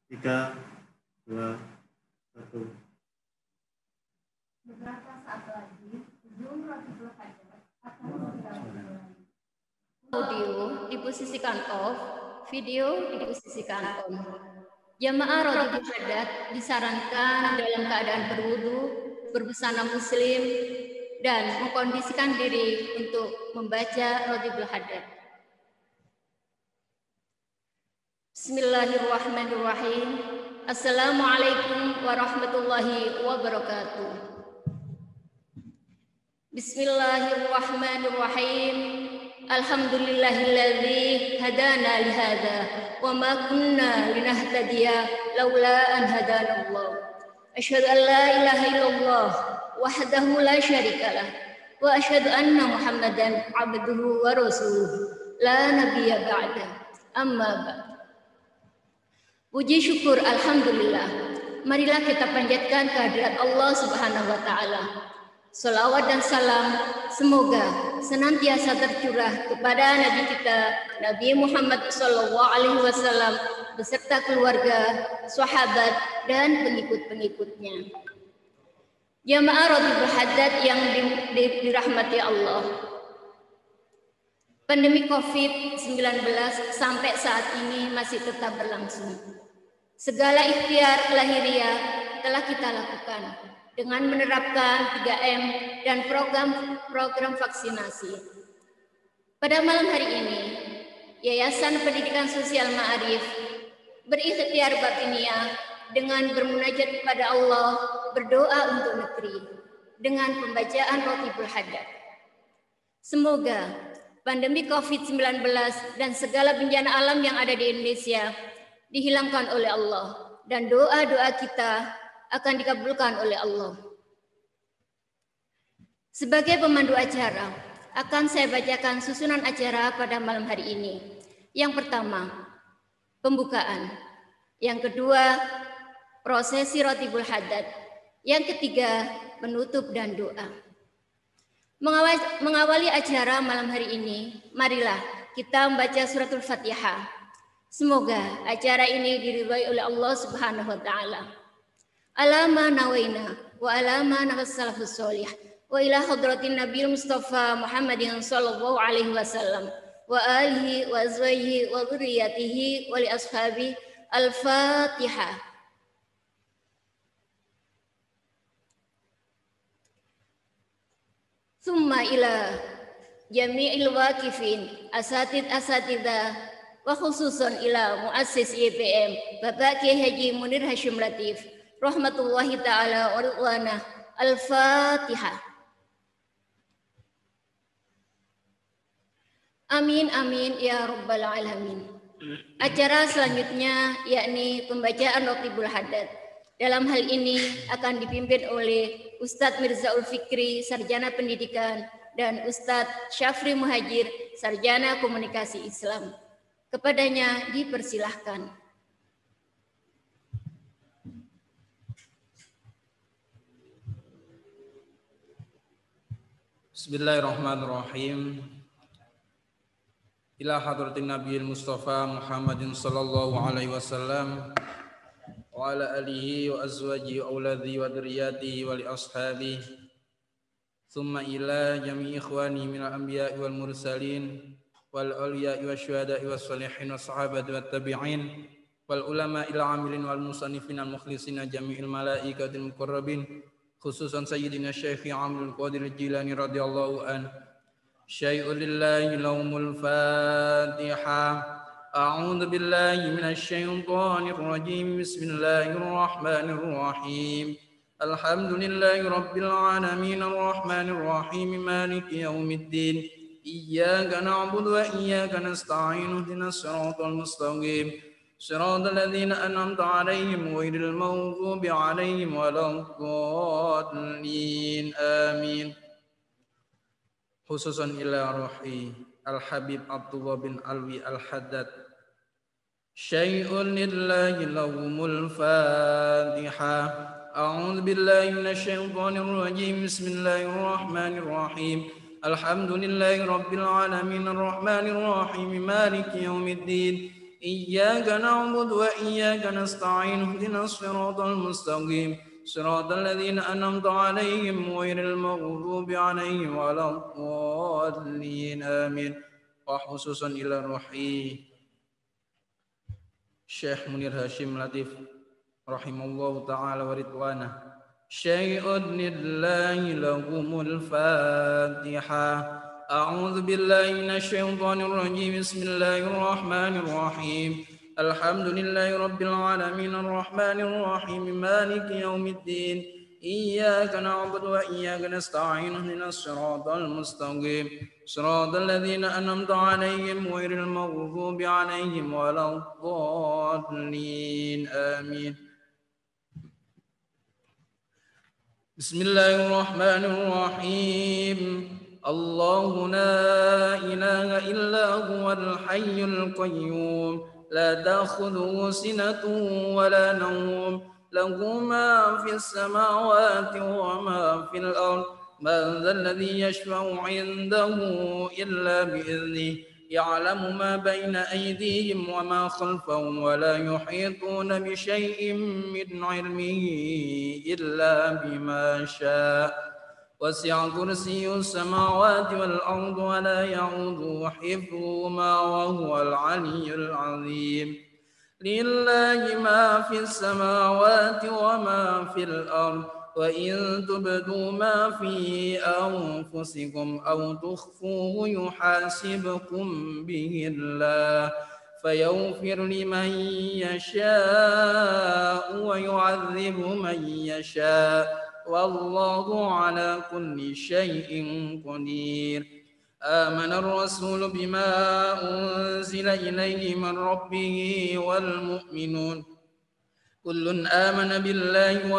3, 2, 1. Beberapa saat lagi, sebelum Rotibul Hajar akan dimulai. Audio diposisikan off, video diposisikan on. Jamaah Rotibul Hajar disarankan dalam keadaan berwudu, berbusana muslim, dan mengkondisikan diri untuk membaca Rotibul Hajar. Bismillahirrahmanirrahim. Assalamualaikum warahmatullahi wabarakatuh. Bismillahirrahmanirrahim. Alhamdulillahilladzi hadana lihada wa ma kunna linahtadiya laula an hadanallah. Asyhadu an la ilaha illallah wahdahu la syarikalah wa asyhadu anna Muhammadan abduhu wa rasuluh la nabiyya ba'da. Amma ba'd. Puji syukur alhamdulillah. Marilah kita panjatkan kehadirat Allah Subhanahu wa taala. Salawat dan salam semoga senantiasa tercurah kepada Nabi kita Nabi Muhammad SAW beserta keluarga, sahabat dan pengikut-pengikutnya. Jamaah Rotibul Hajar yang dirahmati Allah. Pandemi COVID-19 sampai saat ini masih tetap berlangsung. Segala ikhtiar lahiriah telah kita lakukan dengan menerapkan 3M dan program vaksinasi. Pada malam hari ini, Yayasan Pendidikan Sosial Ma'arif berikhtiar batiniah dengan bermunajat kepada Allah, berdoa untuk negeri dengan pembacaan Rotibul Hajar. Semoga pandemi COVID-19 dan segala bencana alam yang ada di Indonesia dihilangkan oleh Allah dan doa-doa kita akan dikabulkan oleh Allah. Sebagai pemandu acara, akan saya bacakan susunan acara pada malam hari ini. Yang pertama, pembukaan. Yang kedua, prosesi Rotibul Hajar. Yang ketiga, penutup dan doa. Mengawali acara malam hari ini, marilah kita membaca suratul Fatihah. Semoga acara ini diridhai oleh Allah Subhanahu wa taala. Alama nawaina wa alama nafsalafus solih wa ila hadratin Nabi Mustafa Muhammadin sallallahu alaihi wasallam wa alihi wa azwajihi wa dzurriyyatihi wa li ashabi al-Fatihah. Summa ila jami'il waqifin asatidah wa khususan ila muassis YPM Bapak Kiai Haji Munir Hashim Latif rahmatullahi taala wa ridwanah. Al-Fatihah. Amin amin ya rabbal alamin. Acara selanjutnya yakni pembacaan Rotibul Hajar. Dalam hal ini akan dipimpin oleh Ustadz Mirzaul Fikri, Sarjana Pendidikan, dan Ustadz Syafri Muhajir, Sarjana Komunikasi Islam. Kepadanya dipersilahkan. Bismillahirrahmanirrahim. Ila hadratin Nabiyil Mustafa Muhammadin sallallahu alaihi wasallam wa ala alihi wa azwajihi wa auladhi wa dzurriyyatihi wa li ashabihi. Thumma ila jami'i ikhwani minal anbiya'i wal mursalin wal awliya'i wasyuhada'i was salihin was sahabati wat tabi'in wal ulama'il 'amilin wal musannifin al mukhlisina jami'il malaikatil muqarrabin khususan sayyidina Syekh Abdul Qadir Jilani radhiyallahu an. Syai'ul lillahi laumul Fatihah. A'udzu billahi minasy syaithanir rajim. Bismillahirrahmanirrahim. Alhamdulillahi rabbil alamin arrahmanir rahim maliki yaumiddin. Iyyaka na'budu wa iyyaka nasta'in ihdinas siratal mustaqim siratal ladzina an'amta 'alaihim ghairil maghdubi 'alaihim waladdallin. Amin. Khususan ila ruhi Al-Habib Abdullah bin Alwi Al-Haddad. Syai'un lillahi lahumul Fatihah. A'udzu billahi minasy syaithanir rajim. Bismillahirrahmanirrahim. Alhamdulillahi rabbil alamin arrahmanir rahim maliki yaumiddin. إياك نعبد وإياك نستعين اهدنا الصراط المستقيم صراط الذين أنعمت عليهم غير المغضوب عليهم ولا الضالين آمين. وخصوصا إلى روحي Syekh Munir Hashim Latif rahimallahu ta'ala wa ridwanah. Syai'un lillahi lahumul Fatihah. A'udzu billahi minasyaitonir rajim. Bismillahirrahmanir rahim. Alhamdulillahi rabbil alamin arrahmanir rahim maliki yaumiddin. Iyyaka na'budu wa iyyaka nasta'in ihdinas siratal mustaqim siratal ladzina an'amta 'alaihim ghairil maghdubi 'alaihim waladdallin amin. Bismillahirrahmanirrahim. Allahu la ilaha illa huwal hayyul qayyum la ta'khudhuhu sinatun wa la nawm له ما في السماوات وما في الأرض من ذا الذي يشفع عنده إلا بإذنه يعلم ما بين أيديهم وما خلفهم ولا يحيطون بشيء من علمه إلا بما شاء وسع كرسي السماوات والأرض ولا يعوده حفظهما وهو العلي العظيم. لله ما في السماوات وما في الأرض وإن تبدوا ما في أنفسكم أو تخفوه يحاسبكم به الله فيغفر لمن يشاء ويعذب من يشاء والله على كل شيء قدير. آمن الرسول بما أنزل إليه من ربه والمؤمنون كل آمن بالله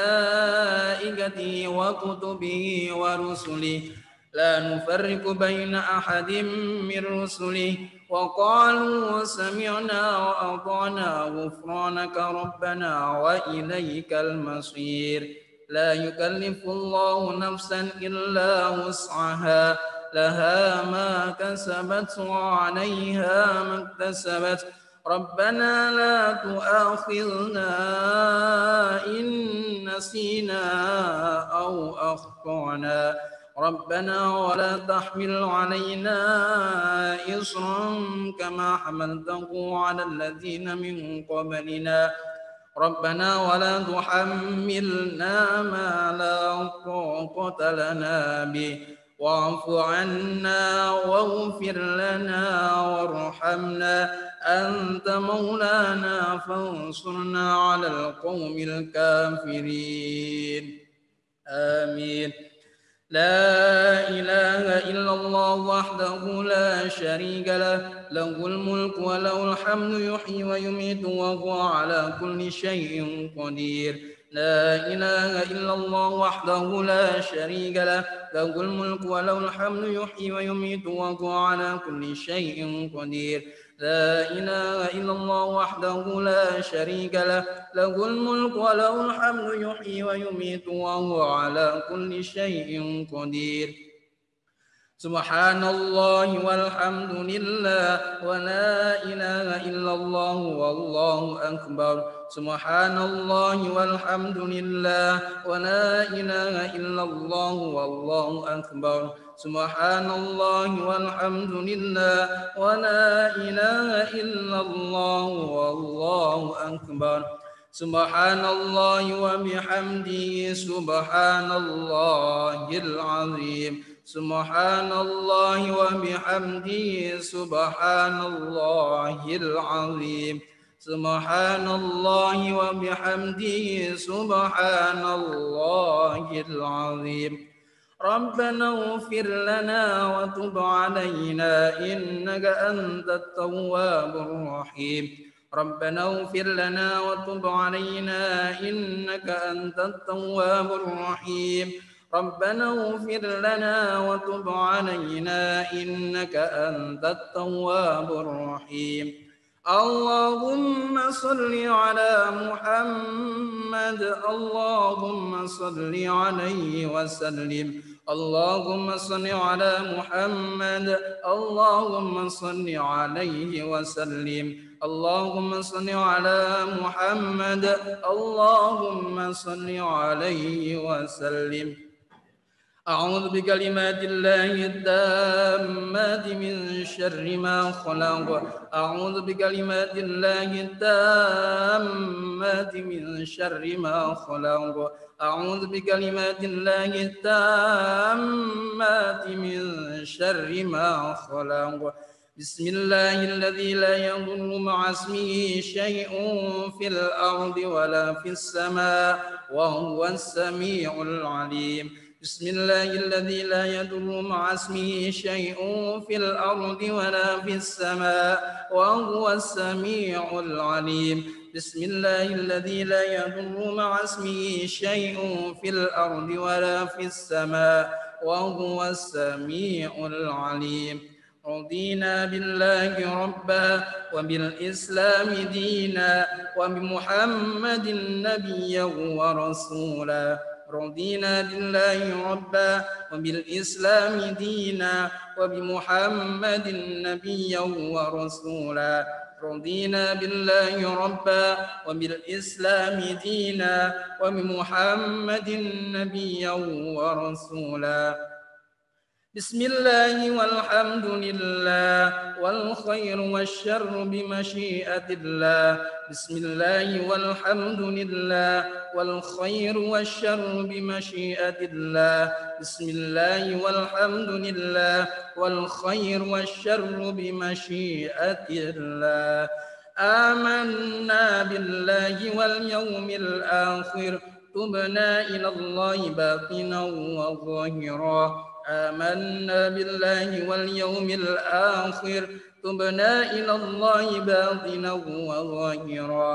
وملائكته وكتبه ورسله لا نفرق بين أحد من رسله وقالوا سمعنا وأطعنا غفرانك ربنا وإليك المصير. لا يكلف الله نفسا إلا وسعها لها ما كسبت وعليها ما اكتسبت ربنا لا تؤاخذنا إن نسينا أو أخطأنا ربنا ولا تحمل علينا إصرا كما حملته على الذين من قبلنا ربنا ولا تحملنا ما لا طاقة لنا به واعف عنا واغفر لنا وارحمنا أنت مولانا فانصرنا على القوم الكافرين آمين. لا إله إلا الله وحده لا شريك له له الملك وله الحمد يحيي ويميت وهو على كل شيء قدير. لا إله إلا الله وحده لا شريك له له الملك وله الحمد يحيي ويميت وهو على كل شيء قدير. لا إله إلا الله وحده لا شريك له له الملك وله الحمد يحيي ويميت وهو على كل شيء قدير. سبحان الله والحمد لله ولا إله إلا الله والله أكبر. سبحان الله والحمد لله ولا إله إلا الله والله أكبر. سبحان الله والحمد لله ولا إله إلا الله والله أكبر. سبحان الله وبحمده سبحان الله العظيم. سبحان الله وبحمده سبحان الله العظيم. سبحان الله وبحمده سبحان الله العظيم. ربنا اغفر لنا وتب علينا إنك أنت التواب الرحيم. ربنا اغفر لنا وتب علينا إنك أنت التواب الرحيم. ربنا اغفر لنا وتب علينا إنك أنت التواب الرحيم. اللهم صل على محمد اللهم صل عليه وسلم. اللهم صل على محمد اللهم صل عليه وسلم. اللهم صل على محمد اللهم صل عليه وسلم. أعوذ بكلمات الله التامات من شر ما خلق. أعوذ بكلمات الله التامات من شر ما خلق. أعوذ بكلمات الله التامات من شر ما خلق. بسم الله الذي لا يضر مع اسمه شيء في الأرض ولا في السماء وهو السميع العليم. بسم الله الذي لا يضر مع اسمه شيء في الأرض ولا في السماء وهو السميع العليم. بسم الله الذي لا يضر مع اسمه شيء في الأرض ولا في السماء وهو السميع العليم. رضينا بالله ربا وبالإسلام دينا وبمحمد نبيا ورسولا. رضينا بالله ربا وبالإسلام دينا وبمحمد نبيا ورسولا. رضينا بالله ربا وبالإسلام دينا وبمحمد نبيا ورسولا. بسم الله والحمد لله والخير والشر بمشيئة الله. بسم الله والحمد لله والخير والشر بمشيئة الله. بسم الله والحمد لله والخير والشر بمشيئة الله. آمنا بالله واليوم الآخر تبنا إلى الله باطنا وظاهرا. آمنا بالله واليوم الآخر تبنا إلى الله باطنا وظاهرا.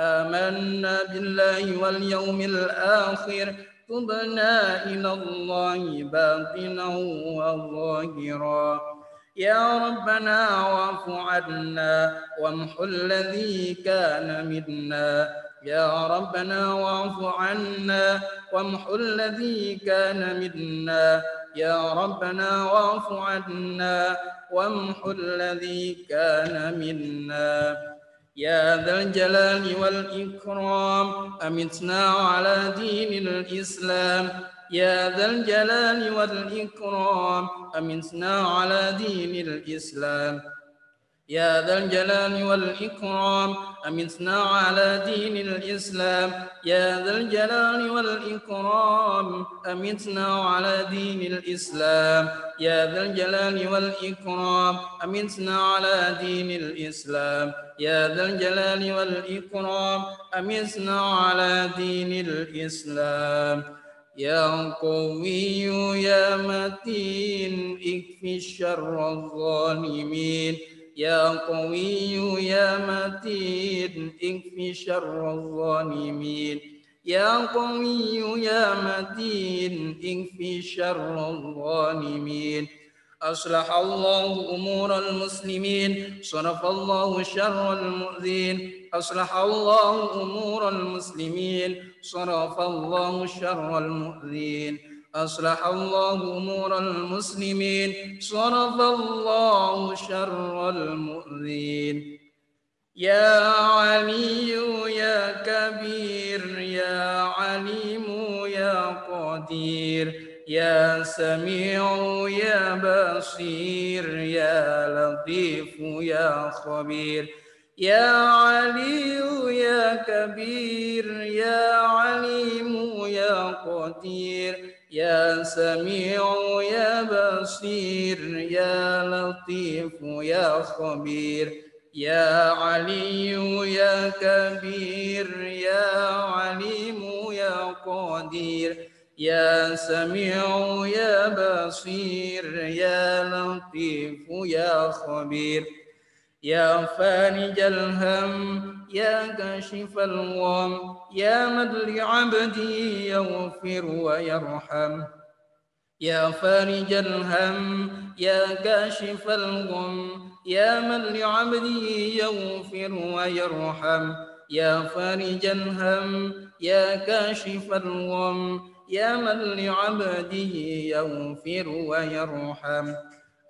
آمنا بالله واليوم الآخر تبنا إلى الله باطنا وظاهرا. يا ربنا واعف عنا وامحو الذي كان منا. يا ربنا واعف عنا وامحو الذي كان منا. يا ربنا واعف عنا وامحو الذي كان منا. يا ذا الجلال والإكرام أمتنا على دين الإسلام. يا ذا الجلال والإكرام أمتنا على دين الإسلام. يا ذا الجلال والإكرام أمتنا على دين الإسلام. يا ذا الجلال والإكرام أمتنا على دين الإسلام. يا ذا الجلال والإكرام أمتنا على دين الإسلام. يا ذا الجلال والإكرام أمتنا على دين الإسلام. يا قوي يا متين اكفي شر الظالمين. يا قوي يا متين اكفي شر الظالمين. يا قوي يا متين اكفي شر الظالمين. أصلح الله أمور المسلمين صرف الله شر المؤذين. أصلح الله أمور المسلمين صرف الله شر المؤذين. أصلح الله أمور المسلمين صرف الله شر المؤذين. يا علي يا كبير يا عليم يا قدير يا سميع يا بصير يا لطيف يا خبير. يا علي يا كبير يا عليم يا قدير يا سميع يا بصير يا لطيف يا خبير. يا علي يا كبير يا عليم يا قدير يا سميع يا بصير يا لطيف يا خبير. يا فارج الهم يا كاشف الغم يا من لعبده يغفر ويرحم. يا فارج الهم يا كاشف الغم يا من لعبده يغفر ويرحم. يا فارج الهم يا كاشف الغم يا من لعبده يغفر ويرحم.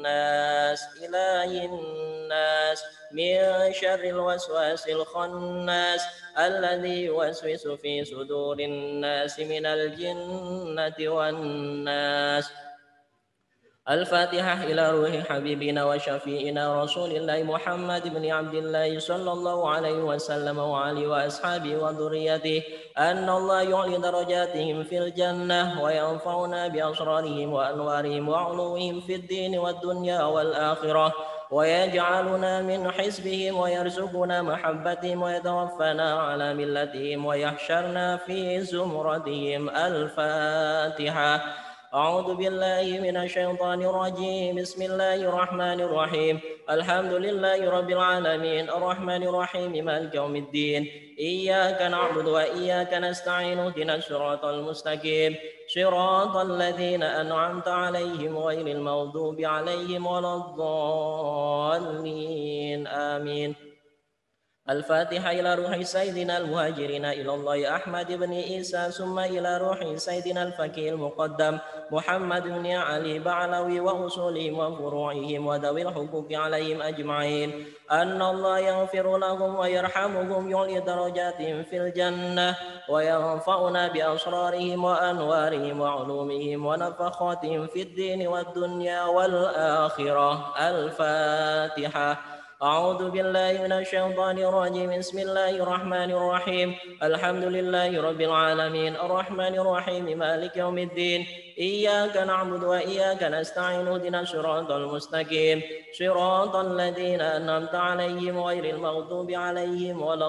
الناس إله الناس من شر الوسواس الخناس الذي يوسوس في صدور الناس من الجنة والناس. الفاتحة إلى روح حبيبنا وشفيئنا رسول الله محمد بن عبد الله صلى الله عليه وسلم وعلى وأصحابه وذريته أن الله يعلي درجاتهم في الجنة وينفعنا بأسرارهم وأنوارهم وعلوهم في الدين والدنيا والآخرة ويجعلنا من حزبهم ويرزقنا محبتهم ويتوفنا على ملتهم ويحشرنا في زمرتهم. الفاتحة. أعوذ بالله من الشيطان الرجيم. بسم الله الرحمن الرحيم. الحمد لله رب العالمين الرحمن الرحيم مالك يوم الدين. إياك نعبد وإياك نستعين اهدنا الصراط المستقيم صراط الذين أنعمت عليهم غير المغضوب عليهم ولا الضالين. آمين. الفاتحة إلى روح سيدنا المهاجرين إلى الله أحمد بن عيسى ثم إلى روح سيدنا الفقيه المقدم محمد بن علي بعلوي وأصولهم وفروعهم وذوي الحقوق عليهم أجمعين أن الله يغفر لهم ويرحمهم يعلي درجاتهم في الجنة وينفعنا بأسرارهم وأنوارهم وعلومهم ونفخاتهم في الدين والدنيا والآخرة. الفاتحة. أعوذ بالله من الشيطان الرجيم. بسم الله الرحمن الرحيم. الحمد لله رب العالمين الرحمن الرحيم مالك يوم الدين. إياك نعبد وإياك نستعين اهدنا الصراط المستقيم صراط الذين أنعمت عليهم غير المغضوب عليهم ولا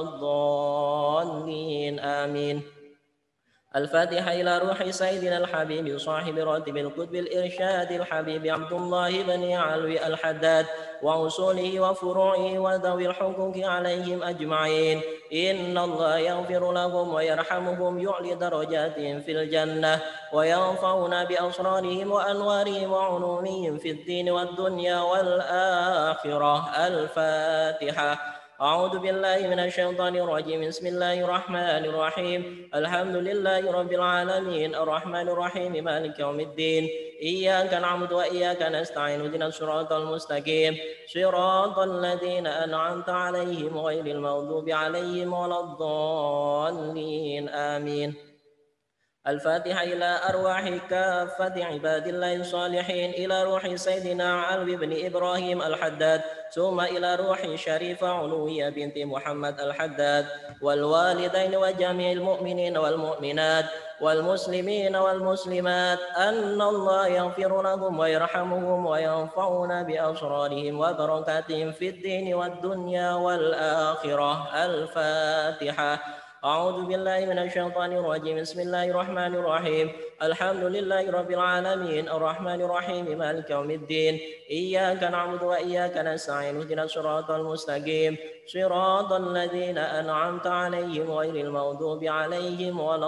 الضالين. آمين. الفاتحة إلى روح سيدنا الحبيب صاحب راتب القطب الإرشاد الحبيب عبد الله بن علوي الحداد وأصوله وفروعه وذوي الحقوق عليهم أجمعين إن الله يغفر لهم ويرحمهم يعلي درجاتهم في الجنة وينفعنا بأسرارهم وأنوارهم وعلومهم في الدين والدنيا والآخرة. الفاتحة. أعوذ بالله من الشيطان الرجيم. بسم الله الرحمن الرحيم. الحمد لله رب العالمين الرحمن الرحيم مالك يوم الدين. إياك نعبد وإياك نستعين اهدنا الصراط المستقيم صراط الذين أنعمت عليهم غير المغضوب عليهم ولا الضالين. آمين. الفاتحة إلى أرواح كافة عباد الله الصالحين إلى روح سيدنا علوي بن إبراهيم الحداد ثم إلى روح شريفة علوية بنت محمد الحداد والوالدين وجميع المؤمنين والمؤمنات والمسلمين والمسلمات أن الله يغفر لهم ويرحمهم وينفعنا بأسرارهم وبركاتهم في الدين والدنيا والآخرة. الفاتحة. أعوذ بالله من الشيطان الرجيم. بسم الله الرحمن الرحيم. الحمد لله رب العالمين الرحمن الرحيم مالك يوم الدين. إياك نعبد وإياك نستعين اهدنا الصراط المستقيم صراط الذين أنعمت عليهم غير المغضوب عليهم ولا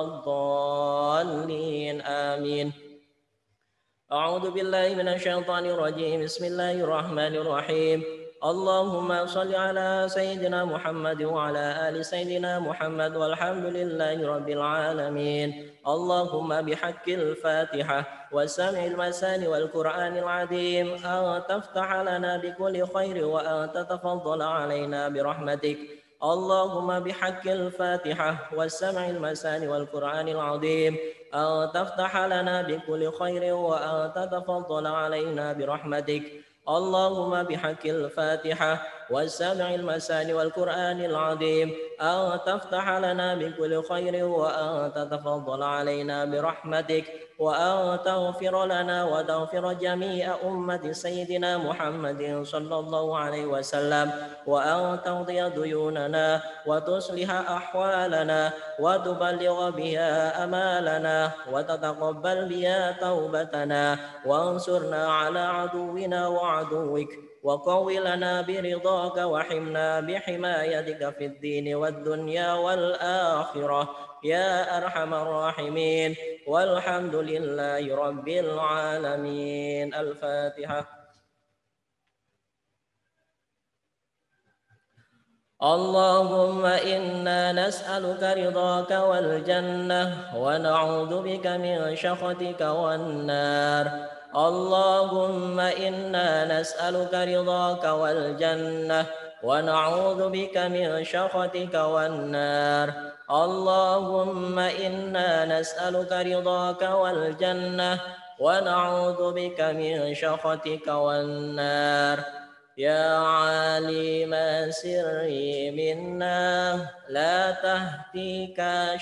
الضالين. آمين. أعوذ بالله من الشيطان الرجيم. بسم الله الرحمن الرحيم. اللهم صل على سيدنا محمد وعلى آل سيدنا محمد والحمد لله رب العالمين. اللهم بحق الفاتحة والسمع المساني والقرآن العظيم أن تفتح لنا بكل خير وأن تتفضل علينا برحمتك. اللهم بحق الفاتحة والسمع المساني والقرآن العظيم أن تفتح لنا بكل خير وأن تتفضل علينا برحمتك. اللهم بحق الفاتحة والسمع المساني والقرآن العظيم أن تفتح لنا بكل خير وأن تتفضل علينا برحمتك وأن تغفر لنا وتغفر جميع أمة سيدنا محمد صلى الله عليه وسلم وأن تقضي ديوننا وتصلح أحوالنا وتبلغ بها أمالنا وتتقبل بها توبتنا وانصرنا على عدونا وعدوك وقوي لنا برضاك وحمنا بحمايتك في الدين والدنيا والآخرة يا أرحم الراحمين والحمد لله رب العالمين. الفاتحة. اللهم إنا نسألك رضاك والجنة ونعوذ بك من سخطك والنار. اللهم إنا نسألك رضاك والجنة ونعوذ بك من سخطك والنار. اللهم إنا نسألك رضاك والجنة ونعوذ بك من سخطك والنار. يا عالم سري منا لا تهتك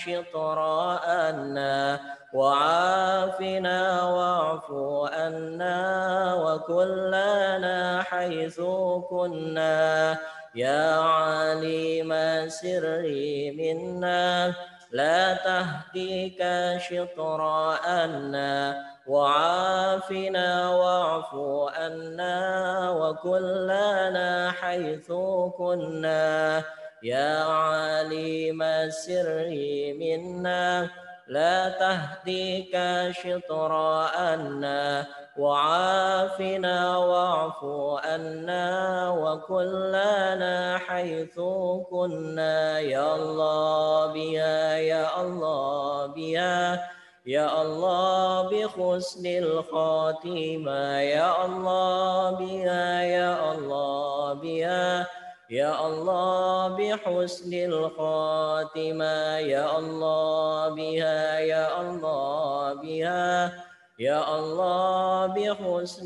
شطراءنا وعافنا واعف عنا وكلنا حيث كنا. يا عالم سري منا لا تهتك شطراءنا وعافنا واعف عنا وكلنا حيث كنا. يا عالم السر منا لا تهديك شطراءنا وعافنا واعف عنا وكلنا حيث كنا. يا الله بها يا الله بها يا الله بحسن الخاتمة. يا الله بها يا الله بها يا الله بحسن الخاتمة. يا الله بها يا الله بها يا الله بحسن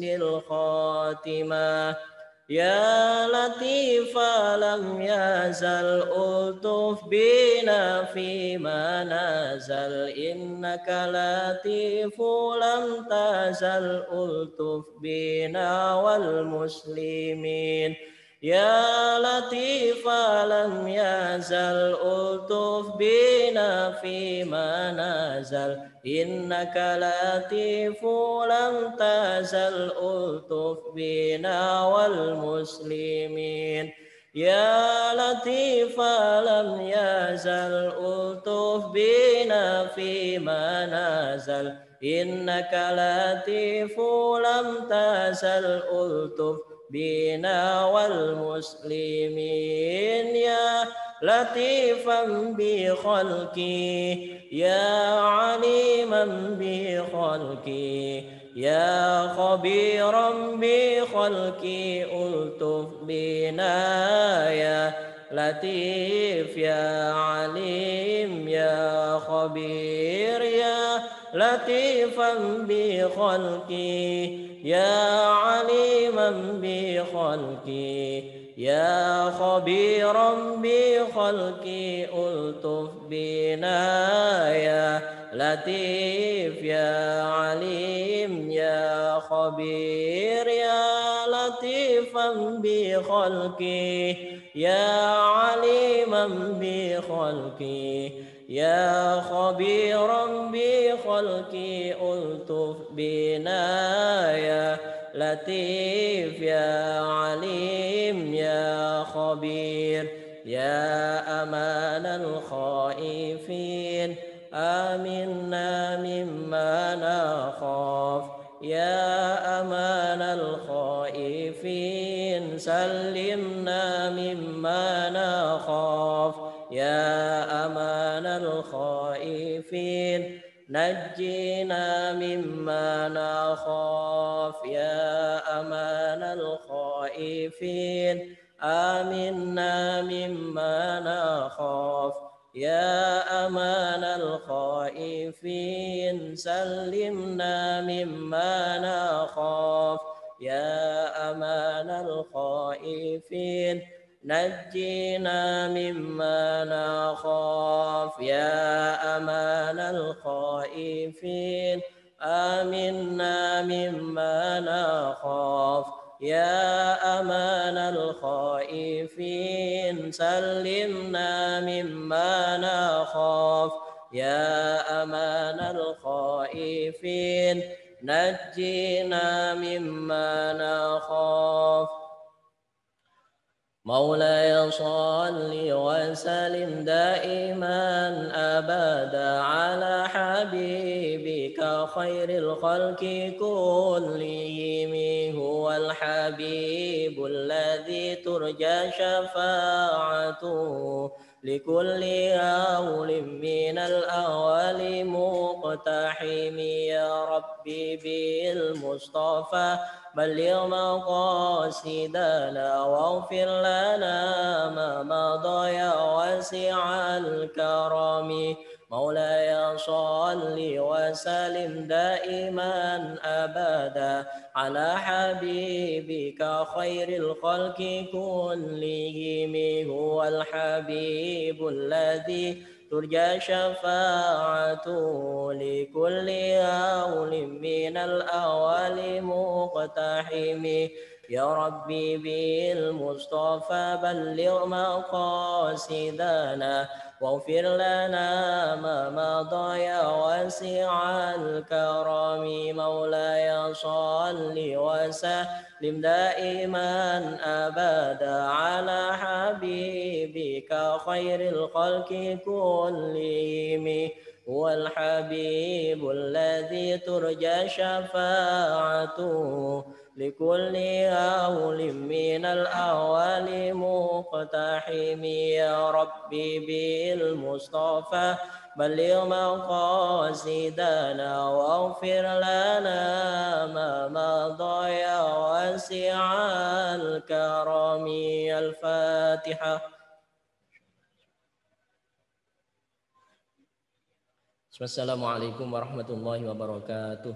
الخاتمة. يا لطيفا لم يزل ألطف بنا فيما نزل إنك لطيف لم تزل ألطف بنا والمسلمين. يا لطيفا لم يزل ألطف بنا فيما نزل إنك لطيف لم تزل ألطف بنا والمسلمين. يا لطيفا لم يزل ألطف بنا فيما نزل إنك لطيف لم تزل ألطف بنا والمسلمين. يا لطيفا بخلقي يا عليما بخلقي يا خبيرا بخلقي ألطف بنا. يا لطيف يا عليم يا خبير يا لطيفا بخلقي يا عليما بخلقي يا خبيرا بخلقي ألطف بنا. يا لطيف يا عليم يا خبير يا لطيفا بخلقي يا عليما بخلقي يا خبيرا بخلقي ألطف بنا. يا لطيف يا عليم يا خبير يا أمان الخائفين آمنا مما نخاف. يا أمان الخائفين سلمنا مما نخاف. يا أمان الخائفين نجينا مما نخاف. يا أمان الخائفين آمنا مما نخاف. يا أمان الخائفين سلمنا مما نخاف. يا أمان الخائفين نجينا مما نخاف. يا أمان الخائفين آمنا مما نخاف. يا أمان الخائفين سلمنا مما نخاف. يا أمان الخائفين نجينا مما نخاف. مولاي صل وسلم دائما أبدا على حبيبك خير الخلق كلهم. هو الحبيب الذي ترجى شفاعته لكل هول من الأهوال مقتحم يا ربي بالمصطفى بلغ مقاصدنا واغفر لنا ما مضى يا واسع الكرم مولاي صل وسلم دائما أبدا على حبيبك خير الخلق كلهم هو الحبيب الذي ترجى شفاعته لكل هول من الأهوال مقتحم يا ربي بالمصطفى بلغ مقاصدنا واغفر لنا ما مضى يا واسع الكرم مولاي صل وسلم دائما أبدا على حبيبك خير الخلق كلهم هو الحبيب الذي ترجى شفاعته لكل هول من الأهوال مقتحم يا ربي بالمصطفى بلغ مقاصدنا واغفر لنا ما مضى يا واسع الكرم الفاتحة. Assalamualaikum warahmatullahi wabarakatuh.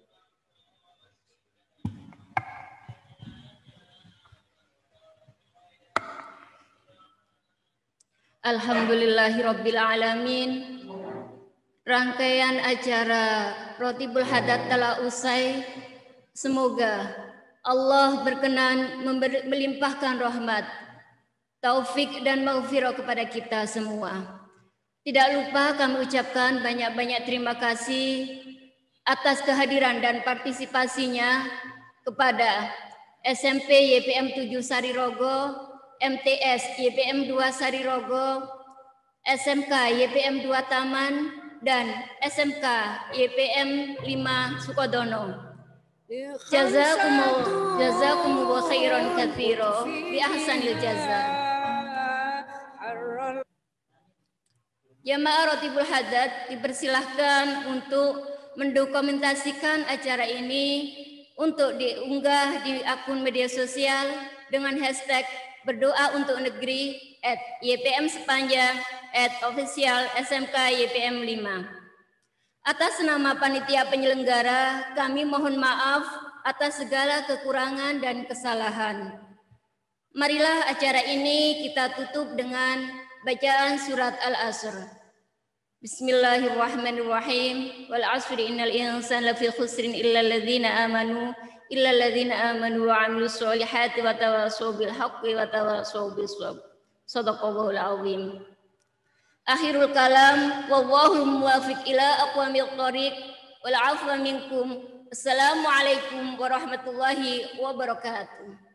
Alhamdulillahirabbil alamin. Rangkaian acara Rotibul Hadat telah usai. Semoga Allah berkenan melimpahkan rahmat, taufik dan maghfirah kepada kita semua. Tidak lupa kami ucapkan banyak-banyak terima kasih atas kehadiran dan partisipasinya kepada SMP YPM 7 Sarirogo, MTS YPM 2 Sarirogo, SMK YPM 2 Taman, dan SMK YPM 5 Sukodono. Jazakumullah khairan katsira bi ahsanil jaza. Jamaah Rotibul Hadat dipersilahkan untuk mendokumentasikan acara ini untuk diunggah di akun media sosial dengan hashtag berdoa untuk negeri @YPM Sepanjang @official SMK YPM 5. Atas nama panitia penyelenggara, kami mohon maaf atas segala kekurangan dan kesalahan. Marilah acara ini kita tutup dengan bacaan surat Al-Asr. Bismillahirrahmanirrahim. Wal 'asri innal insana lafi khusrin illa alladzina amanu wa 'amilus solihati wa tawassaw bil haqqi wa tawassaw bis sabr. Shadaqallahul 'azim. Akhirul kalam wallahu muwaffiq ila aqwamit thoriq wal 'afwa minkum. Assalamualaikum warahmatullahi wabarakatuh.